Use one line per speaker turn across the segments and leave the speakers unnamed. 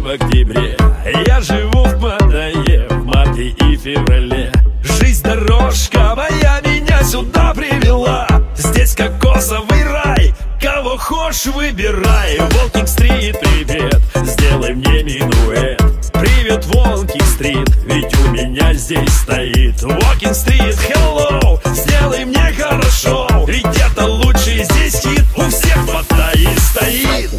в октябре. Я живу в Паттайе в марте и феврале. Жизнь дорожка моя меня сюда привела. Здесь кокосовый рай, кого хочешь выбирай. Волкинг-стрит, привет, сделай мне минуэт. Привет, Волкинг-стрит, ведь у меня здесь стоит Волкинг-стрит, hello, сделай мне хорошо. Ведь это лучший здесь хит, у всех в Паттайе стоит.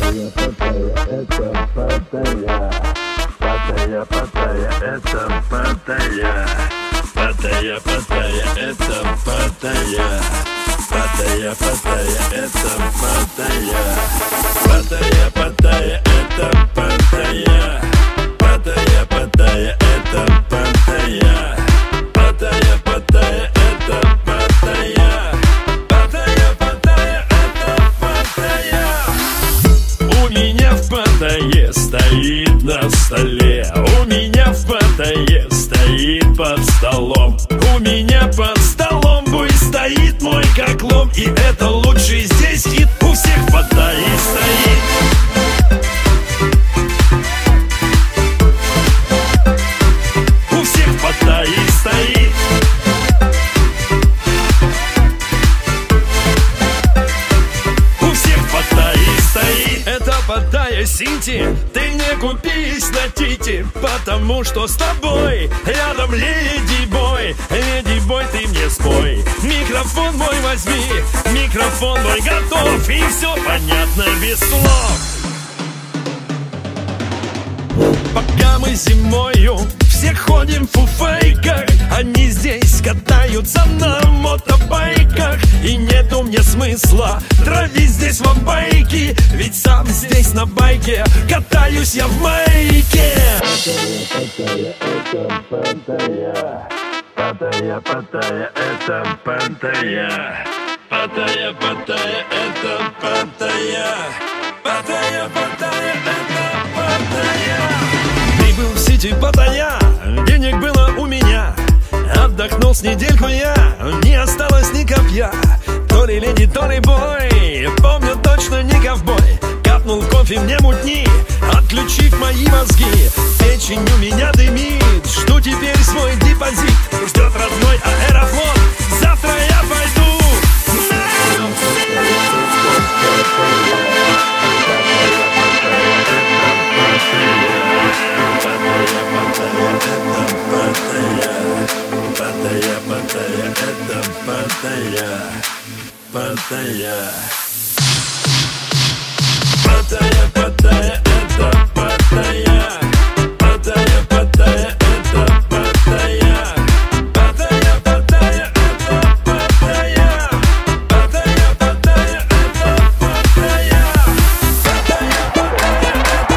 Паттайя, Паттайя, это Паттайя. Паттайя, Паттайя, это Паттайя. Паттайя, Паттайя, это Паттайя. Паттайя, Паттайя, это Паттайя. Паттайя, Паттайя, это Паттайя. Паттайя, Паттайя, это Паттайя. Паттайя, Паттайя, это Паттайя. У меня в Паттайе стоит на столе. У меня в Паттайе стоит под столом. У меня под столом бой стоит мой как лом. И это лучший здесь хит, у всех в Паттайе стоит. У всех в Паттайе стоит. У всех в Паттайе стоит. Это Паттайя Сити, ты не купись на Тити, потому что с тобой рядом леди бой. Леди бой, ты мне спой. Микрофон мой возьми, микрофон мой готов. И все понятно без слов. Пока мы зимою все ходим в фуфейках, они здесь катаются на мотобайках. И нету мне смысла травить здесь вапайки, ведь сам здесь на байке катаюсь я в майке. Паттайя, Паттайя, это Паттайя. Паттайя, Паттайя, это Паттайя. Паттайя, Паттайя, это Паттайя. Прибыл в Сити Паттайя, денег было у меня. Отдохнул с недельку я, не осталось ни копья. То ли леди, то ли бой, помню точно не ковбой. Капнул кофе мне мутни, отключив мои мозги. Печень у меня дымит, жду теперь свой депозит. Ждет родной Аэрофлот, завтра я пойду. Паттайя, Паттайя, это Паттайя. Паттайя. Паттайя, Паттайя, это Паттайя. Паттайя, Паттайя, это Паттайя. Паттайя, Паттайя, это Паттайя. Паттайя, Паттайя, это Паттайя. Паттайя, Паттайя,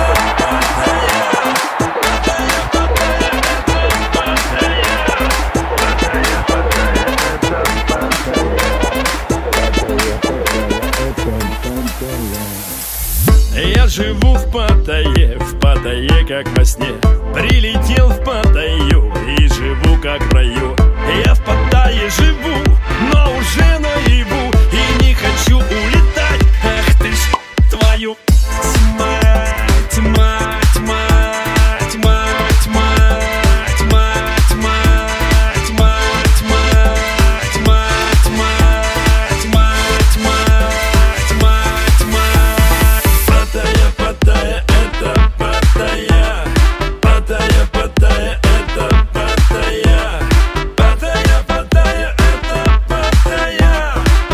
Я живу в Паттайе как во сне. Прилетел в Паттайю и живу как в раю. Я в Паттайе живу, но уже наяву. И не хочу улетать, ах ты ж твою мать, мать, мать, мать, мать, мать, мать, мать, мать, мать, мать, мать, мать, мать, мать. Паттайя, Паттайя, это Паттайя. Паттайя, Паттайя, это Паттайя. Паттайя, Паттайя, это Паттайя.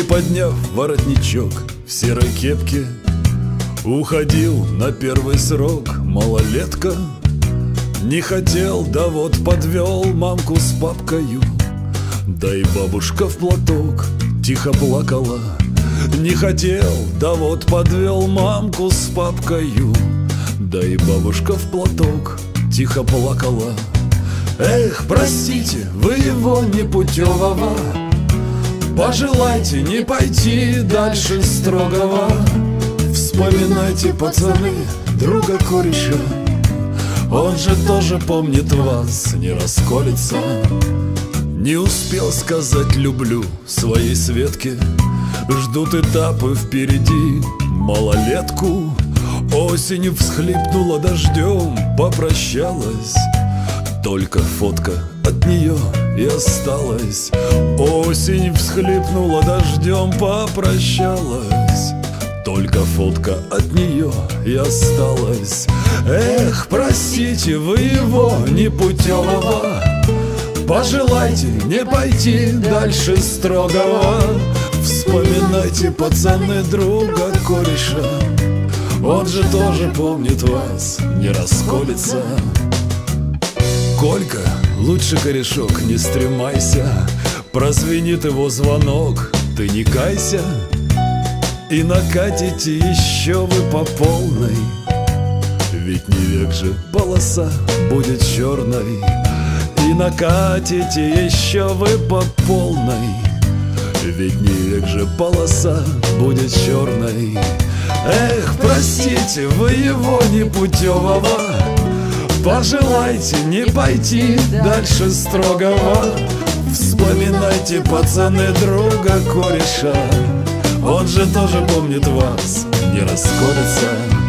Приподняв воротничок в серой кепке, уходил на первый срок малолетка. Не хотел, да вот подвел мамку с папкою, да и бабушка в платок тихо плакала. Не хотел, да вот подвел мамку с папкою, да и бабушка в платок тихо плакала. Эх, простите, вы его непутевого, пожелайте не пойти дальше строгого. Вспоминайте, пацаны, друга кореша, он же тоже помнит вас, не расколется. Не успел сказать «люблю» своей Светке, ждут этапы впереди малолетку. Осень всхлипнула дождем, попрощалась, только фотка от нее и осталась. Осень всхлипнула дождем, попрощалась, только фотка от нее и осталась. Эх, простите, вы его непутевого, пожелайте не пойти дальше строгого. Вспоминайте, пацаны, друга кореша, он же тоже помнит вас, не расколется. Колька, лучше, корешок, не стремайся, прозвенит его звонок, ты не кайся. И накатите еще вы по полной, ведь не век же полоса будет черной. И накатите еще вы по полной, ведь не век же полоса будет черной. Эх, простите, вы его непутевого, пожелайте не пойти дальше строгого. Вспоминайте, пацаны, друга кореша, он же тоже помнит вас, не расколется.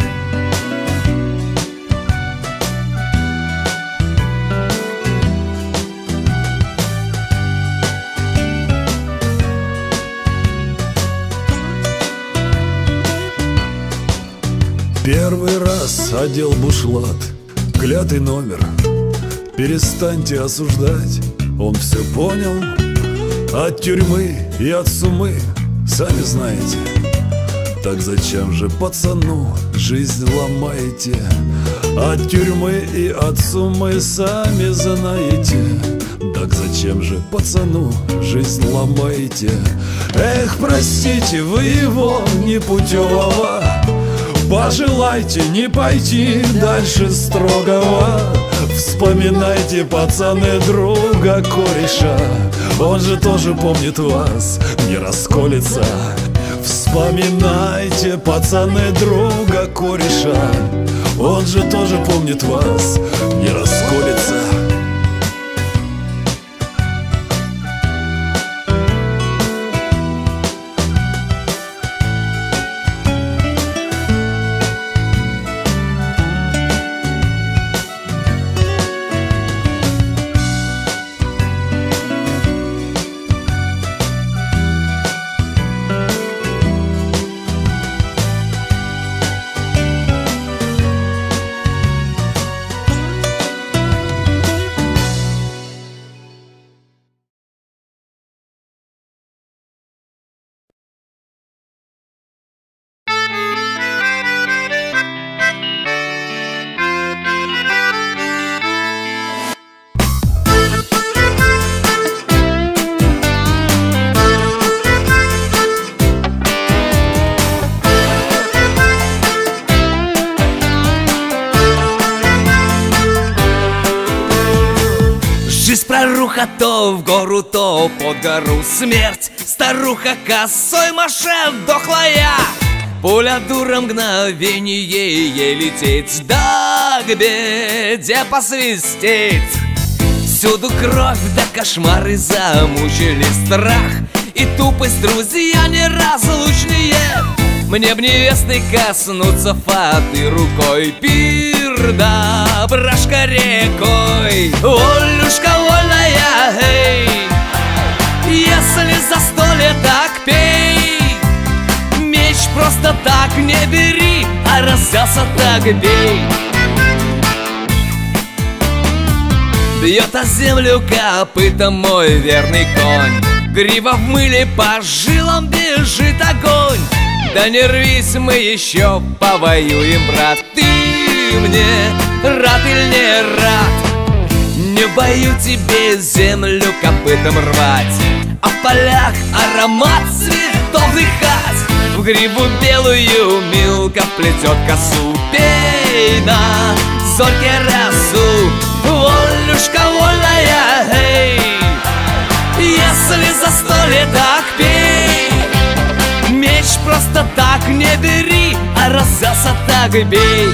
Первый раз одел бушлат, клятый номер, перестаньте осуждать, он все понял. От тюрьмы и от сумы, сами знаете, так зачем же пацану жизнь ломаете? От тюрьмы и от сумы, сами знаете, так зачем же пацану жизнь ломаете? Эх, простите, вы его непутевого, пожелайте не пойти дальше строгого. Вспоминайте, пацаны, друга кореша, он же тоже помнит вас, не расколется. Вспоминайте, пацаны, друга кореша, он же тоже помнит вас, не расколется.
Старуха то в гору, то под гору смерть. Старуха косой машет дохлая, пуля дура мгновение ей лететь, да к беде посвистеть. Всюду кровь, да кошмары замучили страх и тупость, друзья неразлучные. Мне б невесты коснуться фаты рукой, пир да брашка рекой. Олюшка вольная, эй, если застолье, так пей. Меч просто так не бери, а разделся так бей. Бьет о землю копытом мой верный конь, Грива в мыле, по жилам бежит огонь. Да не рвись, мы еще повоюем, брат. Ты мне рад или не рад? Не в бою тебе землю копытом рвать, а в полях аромат цветов дыхать. В гриву белую Милка вплетет косу. Пей на зорьке росу, волюшка вольная, эй. Если застолье, так пей. Меч просто так не бери, а раздался так бей.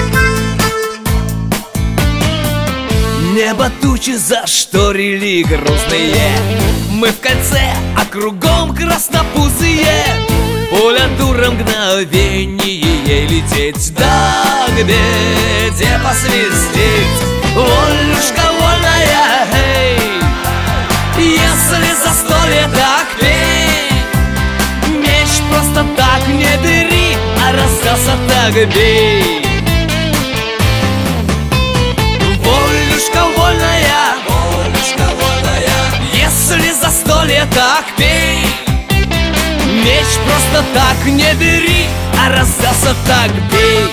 Небо тучи зашторили грустные, мы в кольце, а кругом краснопузые. Пуля дура мгновение лететь, да к беде посвистеть. Волюшка вольная, эй. Если застолье, так пей. Меч просто так не бери, а раздался так бей. Волюшка вольная, волюшка вольная. Если застолье, так пей. Меч просто так не бери, а раздался так бей.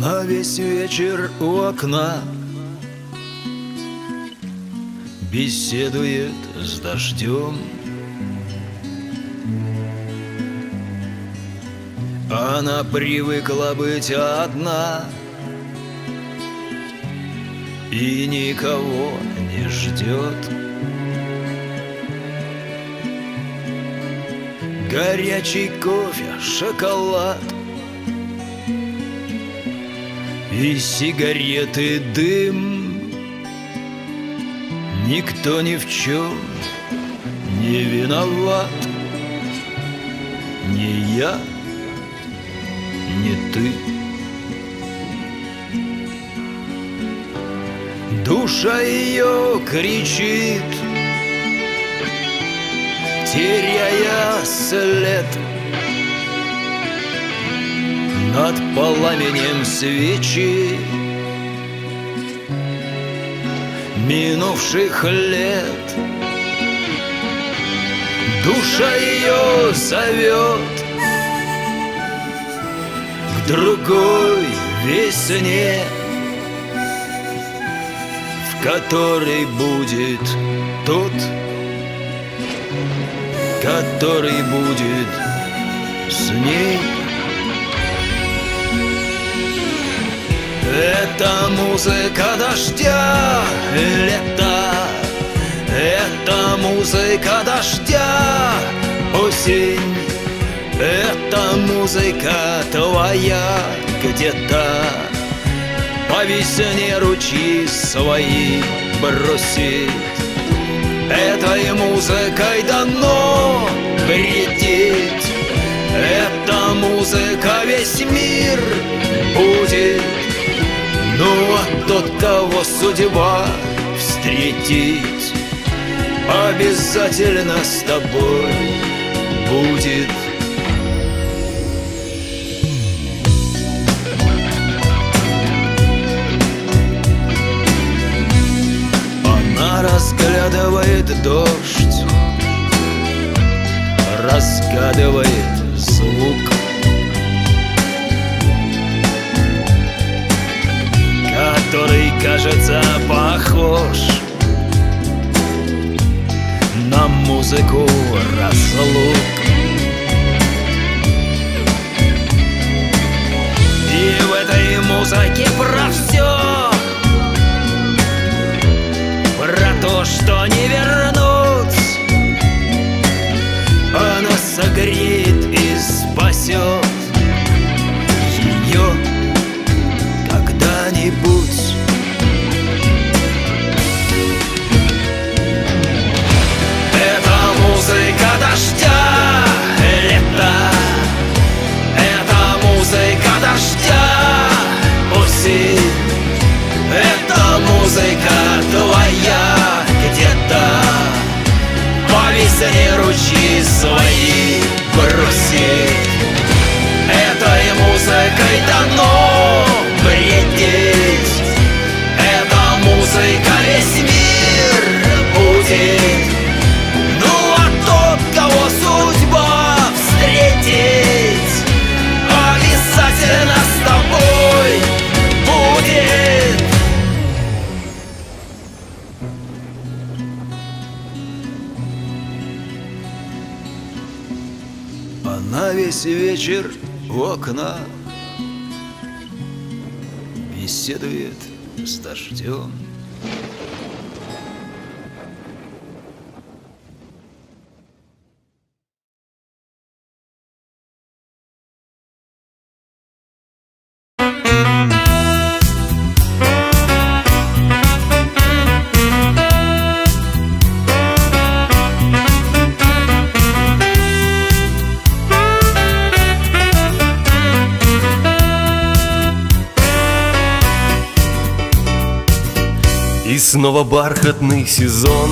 Она весь вечер у окна беседует с дождем. Она привыкла быть одна и никого не ждет. Горячий кофе, шоколад и сигареты, дым. Никто ни в чем не виноват. Ни я, ни ты. Душа ее кричит, теряя след над пламенем свечи минувших лет. Душа ее зовет к другой весне, в которой будет тот, который будет с ней. Это музыка дождя, лето. Это музыка дождя, осень. Это музыка твоя где-то по весне ручьи свои бросит. Этой музыкой дано бредить. Эта музыка весь мир будет. Ну а тот, кого судьба встретить, обязательно с тобой будет. Она разглядывает дождь, разгадывает звук, который кажется похож на музыку разлук. И в этой музыке про все, про то, что не вернуть. Она согреет и спасет ее когда-нибудь. Это музыка дождя, лето. Это музыка дождя, осень. Это музыка твоя где-то по весне ручьи свои бросит. Этой музыкой дано бредить. Эта музыка весь мир будет. Ну а тот, кого судьба встретить, обязательно с тобой будет. Она весь вечер у окна беседует с дождем.
И снова бархатный сезон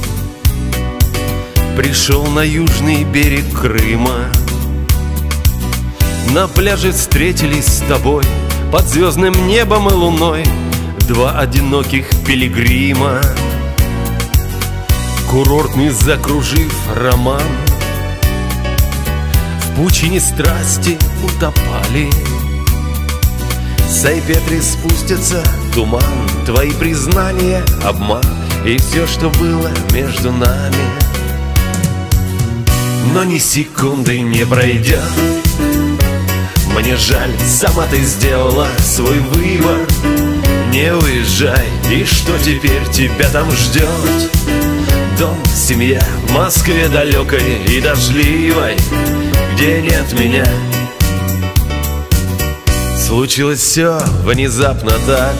пришел на южный берег Крыма. На пляже встретились с тобой под звездным небом и луной два одиноких пилигрима. Курортный закружив роман, в пучине страсти утопали. Сайпетри спустится туман, твои признания — обман, и все, что было между нами. Но ни секунды не пройдет. Мне жаль, сама ты сделала свой выбор. Не уезжай, и что теперь тебя там ждет? Дом, семья в Москве далекой и дождливой, где нет меня. Случилось все внезапно так,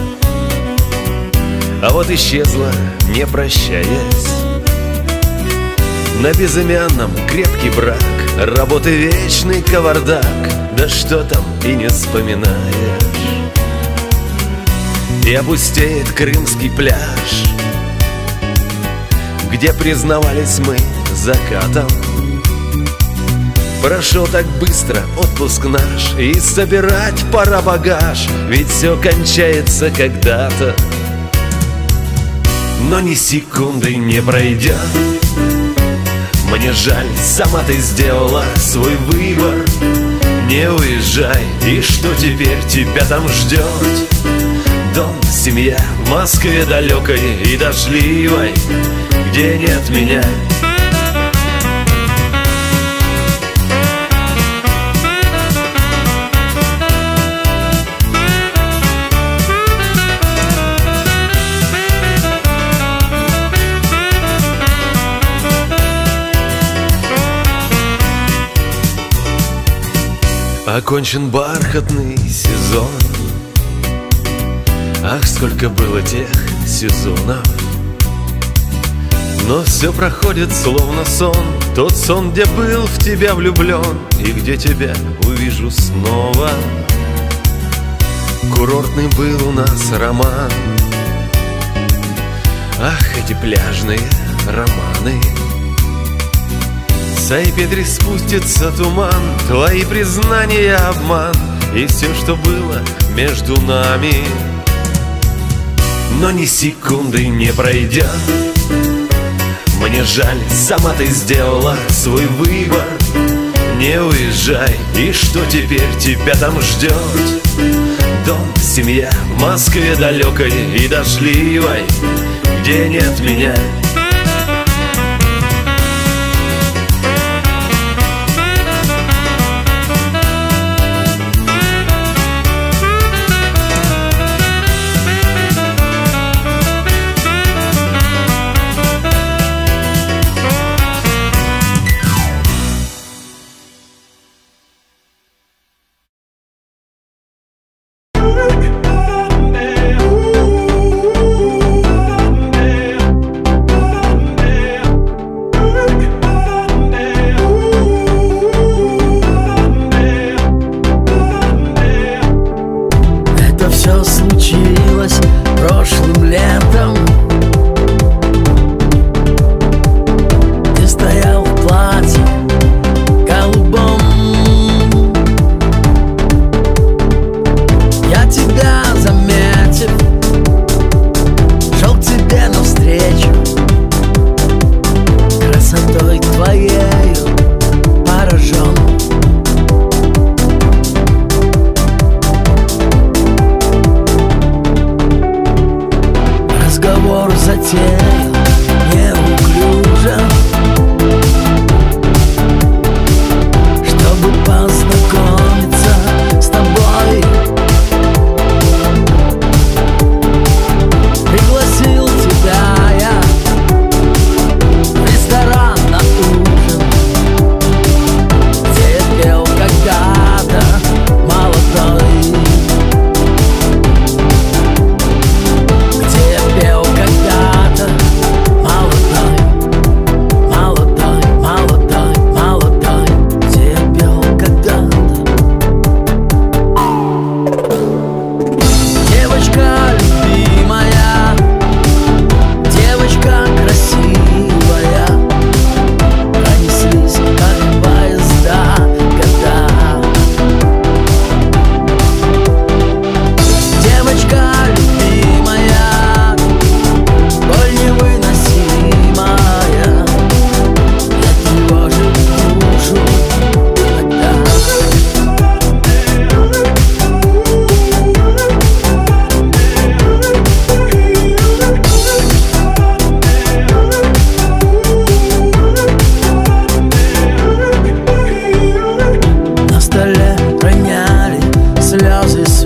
а вот исчезла, не прощаясь. На безымянном крепкий брак, работы вечный кавардак, да что там и не вспоминаешь. И опустеет крымский пляж, где признавались мы закатом. Прошел так быстро отпуск наш, и собирать пора багаж, ведь все кончается когда-то. Но ни секунды не пройдет. Мне жаль, сама ты сделала свой выбор. Не уезжай, и что теперь тебя там ждет? Дом, семья в Москве далекой и дождливой, где нет меня. Окончен бархатный сезон. Ах, сколько было тех сезонов. Но все проходит словно сон. Тот сон, где был в тебя влюблен, и где тебя увижу снова. Курортный был у нас роман. Ах, эти пляжные романы. В Сайпетри спустится туман, твои признания — обман, и все, что было между нами. Но ни секунды не пройдет. Мне жаль, сама ты сделала свой выбор. Не уезжай, и что теперь тебя там ждет? Дом, семья в Москве далекой и дождливой, где нет меня.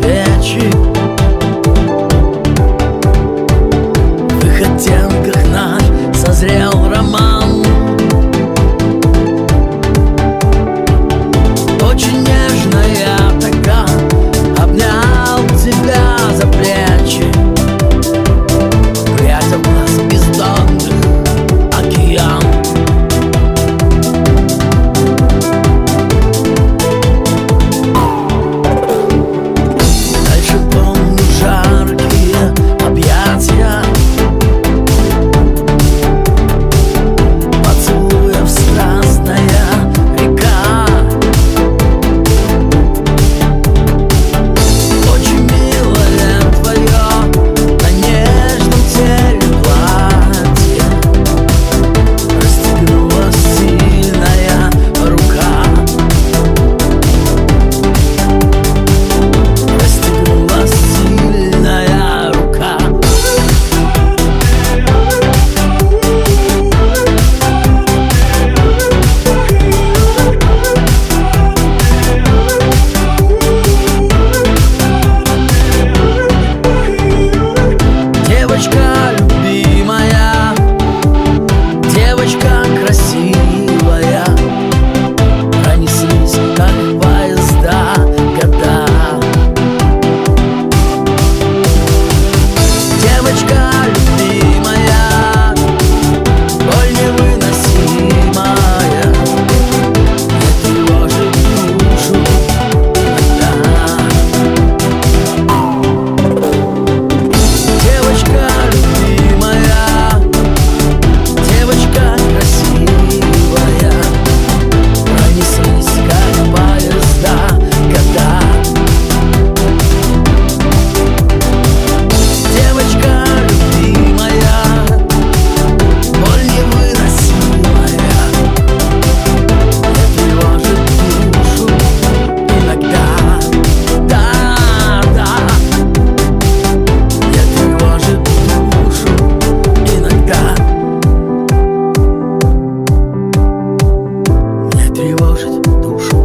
встречи. В их оттенках наш созрел роман. Очень нежно я тогда обнял тебя за плечи, глядя в глаз бездонных океан. Дальше помню жаркие объятия, поцелуев страстная река. Очень милое твое на нежном теле платье, расстегнула сильная рука, расстегнула сильная рука. Девочка любимая, девочка красивая, пронеслись, как поезда, года. Девочка любимая, боль невыносимая, не тревожит душу иногда. Девочка любимая, девочка красивая, пронеслись, как поезда, года. Девочка любимая, боль невыносимая, не тревожит душу иногда. Да, да, не тревожит душу иногда. Не тревожит душу.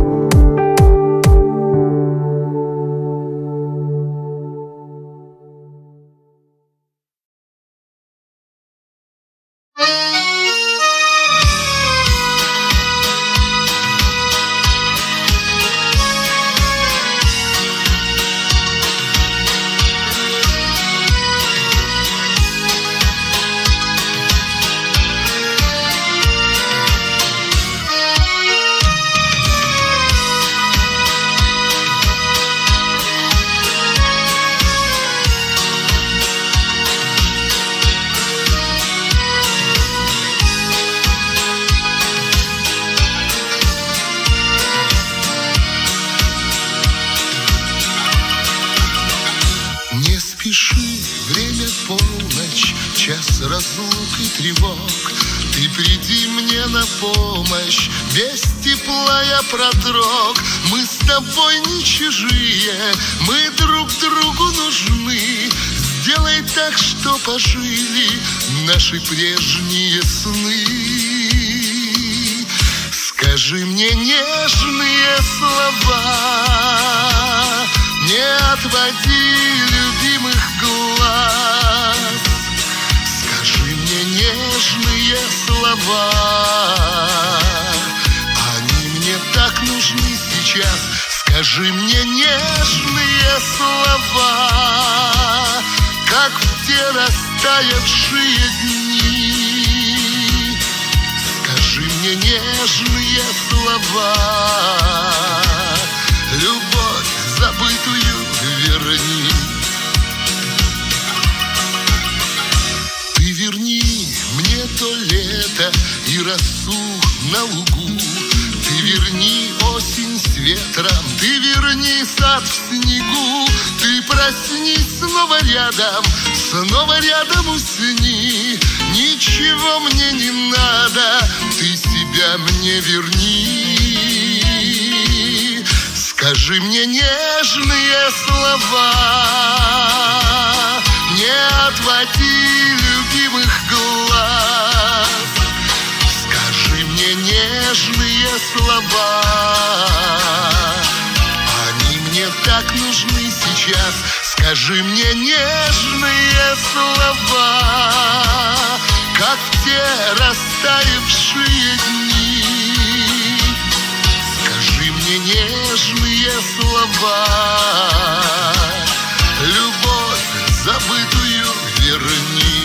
Не спеши, время полночь, час разлук и тревог. Ты приди мне на помощь, без тепла я продрог. Мы с тобой не чужие, мы друг другу нужны. Сделай так, что пожили наши прежние сны. Скажи мне нежные слова, не отводи любимых глаз. Скажи мне нежные слова, они мне так нужны сейчас. Скажи мне нежные слова, как в те растаявшие дни. Скажи мне нежные слова, любовь забытую верни. Ты верни мне то лето и росу на лугу. Ты верни осень с ветром, ты верни сад в снегу. Ты проснись снова рядом усни. Ничего мне не надо, ты себя мне верни. Скажи мне нежные слова, не отводи любимых глаз. Скажи мне нежные слова, они мне так нужны сейчас. сейчас. Скажи мне нежные слова, как в те растаявшие дни. Скажи мне нежные слова, любовь забытую верни.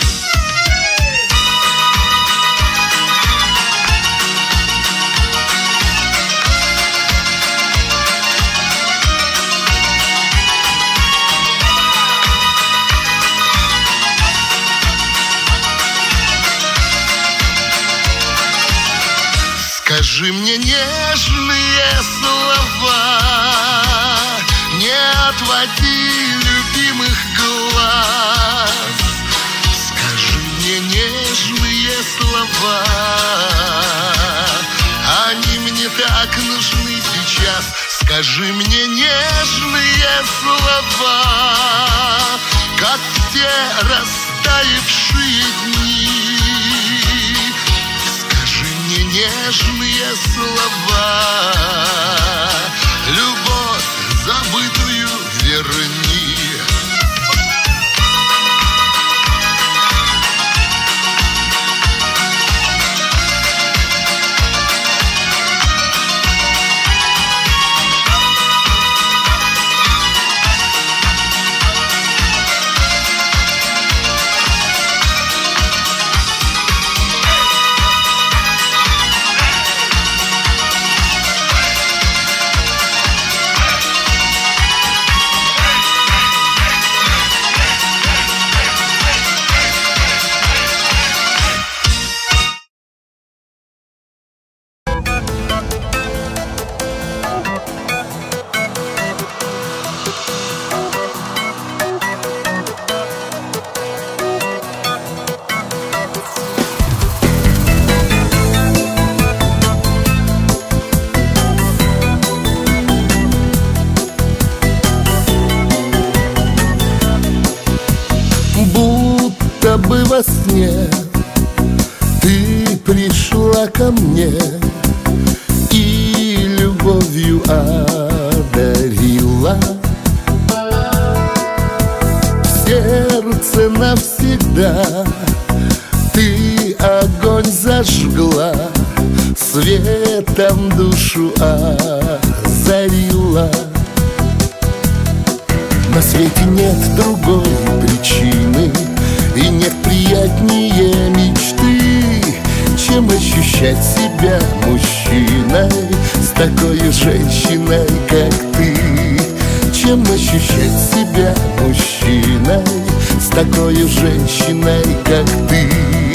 Скажи мне нежные слова, не отводи любимых глаз. Скажи мне нежные слова, они мне так нужны сейчас. Скажи мне нежные слова, как в те растаявшие дни. Нежные слова, любовь забытую верни.
Бы во сне ты пришла ко мне и любовью одарила. В сердце навсегда ты огонь зажгла, светом душу озарила. На свете нет другой причины и нет приятнее мечты, чем ощущать себя мужчиной с такой женщиной, как ты. Чем ощущать себя мужчиной с такой женщиной, как ты.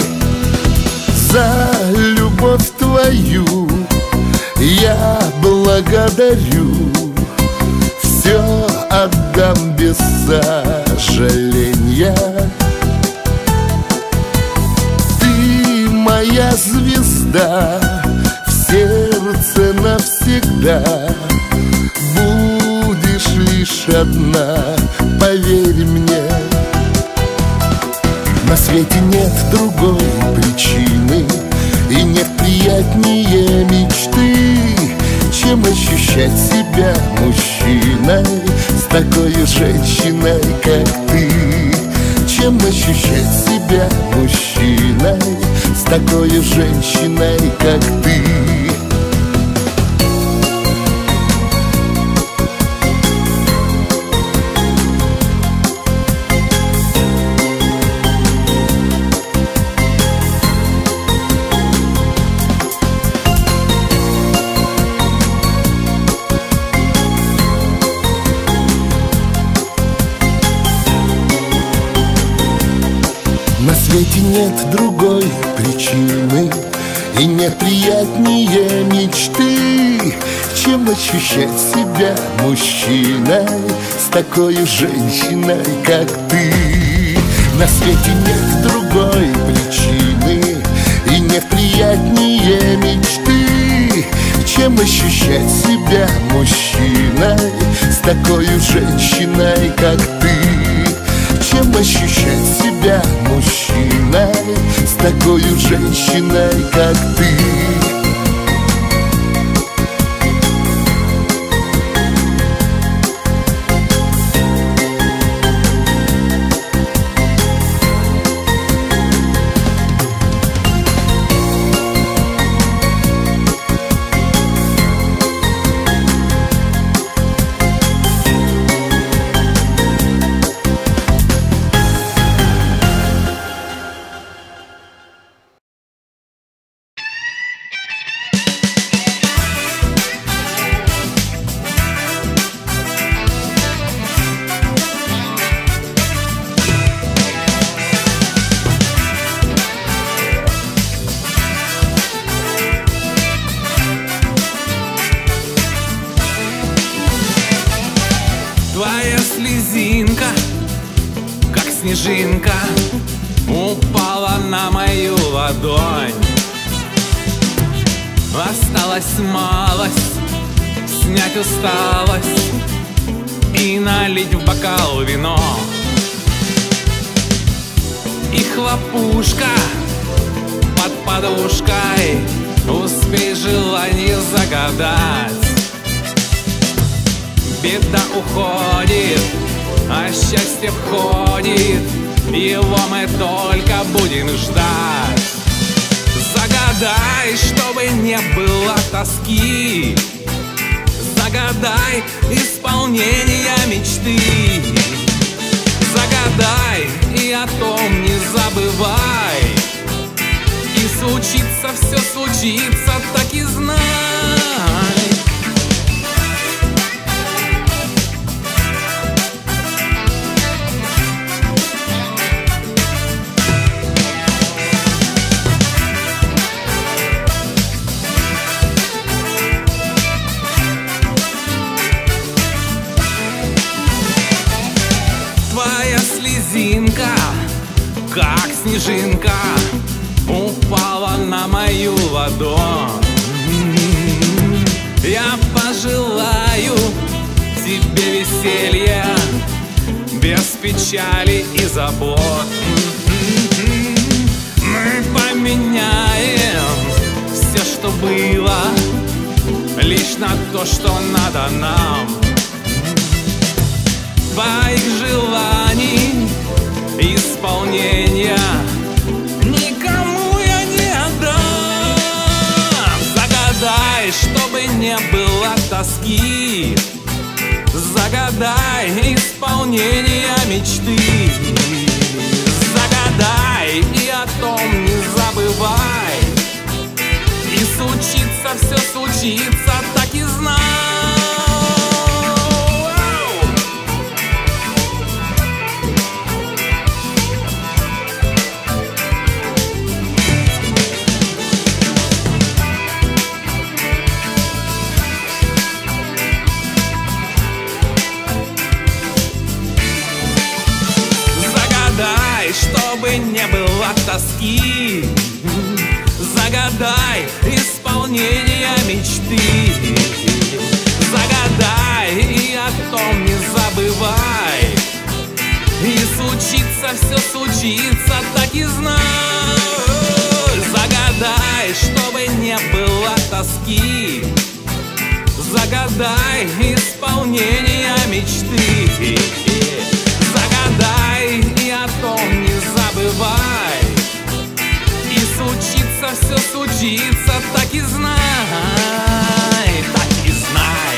За любовь твою я благодарю, все отдам без сожаления. Моя звезда в сердце навсегда, будешь лишь одна, поверь мне. На свете нет другой причины и нет приятнее мечты, чем ощущать себя мужчиной с такой женщиной, как ты. Чем ощущать себя мужчиной с такой женщиной, как ты. На свете нет другой причины и нет приятнее мечты, чем ощущать себя мужчиной с такой женщиной, как ты. На свете нет другой причины и нет приятнее мечты, чем ощущать себя мужчиной с такой женщиной, как ты. Чем ощущать себя мужчиной с такой женщиной, как ты.
снежинка упала на мою ладонь. Осталась малость, снять усталость и налить в бокал вино. И хлопушка под подушкой, успей желание загадать. Беда уходит, а счастье входит, его мы только будем ждать. Загадай, чтобы не было тоски, загадай исполнение мечты. Загадай и о том не забывай, и случится, все случится, так и знай. Твоя слезинка, как снежинка, упала на мою ладонь. Я пожелаю тебе веселья, без печали и забот. Мы поменяем все, что было, лишь на то, что надо нам. Твоих желаний исполнения никому я не отдам. Загадай, чтобы не было тоски, загадай исполнение мечты. Загадай и о том не забывай, и случится, все случится, так и знай. Чтобы не было тоски, загадай исполнение мечты. Загадай и о том не забывай, и случится, все случится, так и знай. Загадай, чтобы не было тоски, загадай исполнение мечты. Загадай и о том не забывай, и случится, все случится, так и знай, так и знай.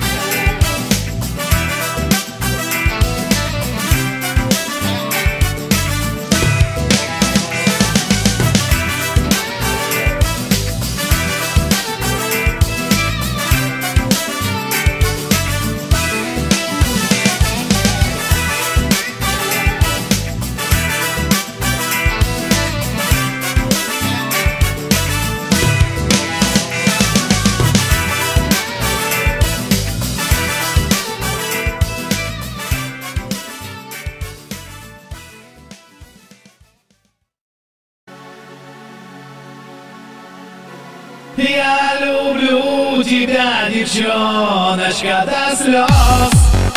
Я люблю тебя, девчоночка, до слез.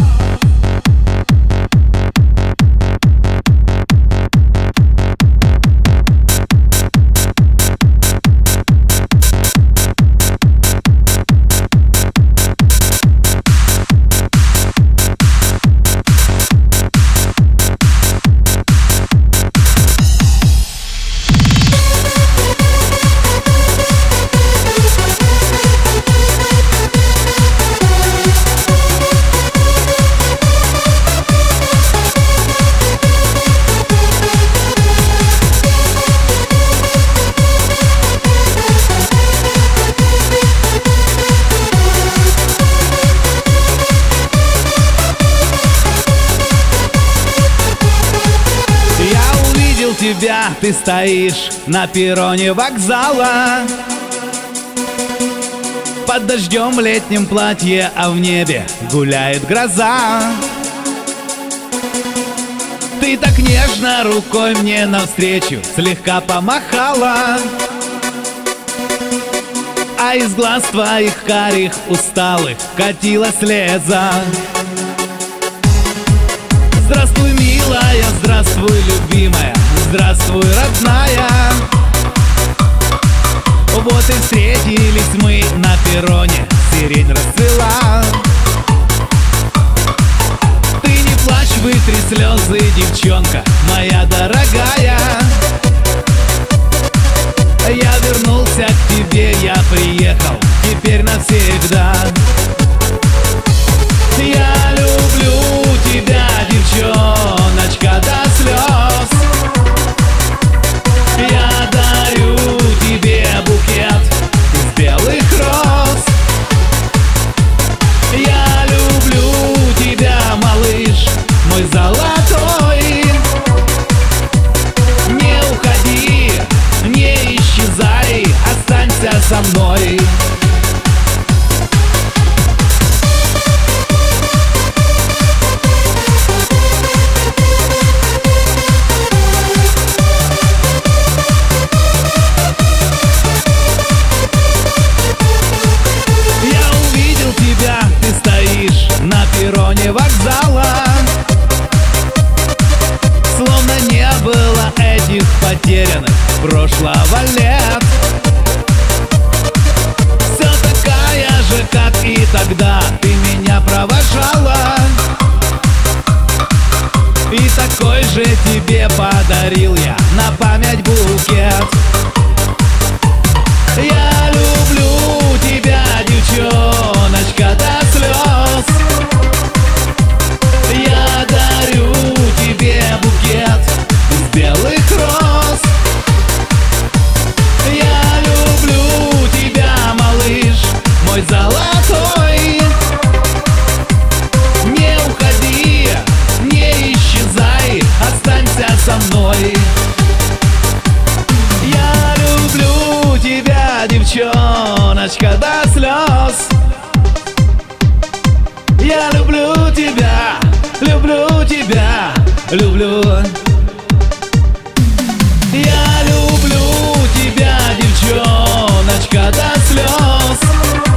Тебя, ты стоишь на перроне вокзала, под дождем в летнем платье, а в небе гуляет гроза. Ты так нежно рукой мне навстречу слегка помахала, а из глаз твоих карих усталых катилась слеза. Здравствуй, милая, здравствуй, любимая, здравствуй, родная. Вот и встретились мы на перроне, сирень расцвела. Ты не плачь, вытри слезы, девчонка моя дорогая. Я вернулся к тебе, я приехал теперь навсегда. Я люблю тебя, девчоночка, до слез. Я дарю тебе букет из белых роз. Я люблю тебя, малыш, мой золотой. Не уходи, не исчезай, останься со мной. Ты стоишь на перроне вокзала, словно не было этих потерянных прошлого лет. Все такая же, как и тогда, ты меня провожала, и такой же тебе подарил я на память букет. Я люблю тебя, девчоночка, до слез. Я дарю тебе букет из белых роз. Я люблю тебя, малыш, мой золотой. Не уходи, не исчезай, останься со мной. Я люблю тебя, девчоночка, до слез. Я люблю тебя, люблю тебя, люблю. Я люблю тебя, девчоночка, до слез.